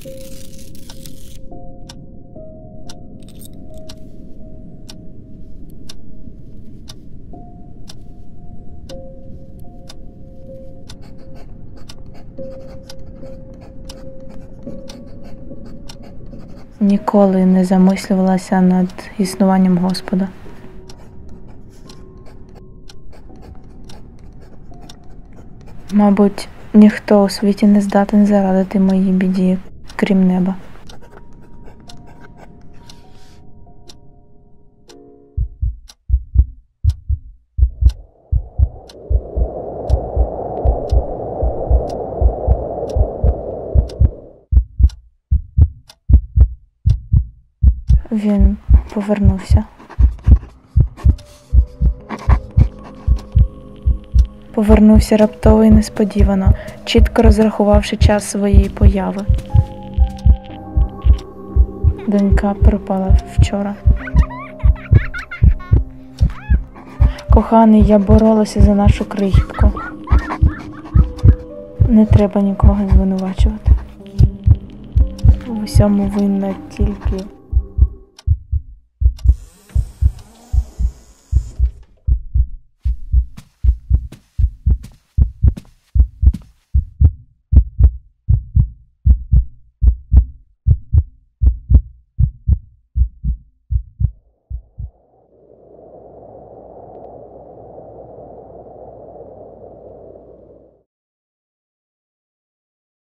Ніколи не замислювалася над існуванням Господа. Мабуть, ніхто у світі не здатен зарадити моїй біді, крім неба. Він повернувся. Повернувся раптово і несподівано, чітко розрахувавши час своєї появи. Донька пропала вчора. Коханий, я боролася за нашу крихітку. Не треба нікого звинувачувати. В усьому винна тільки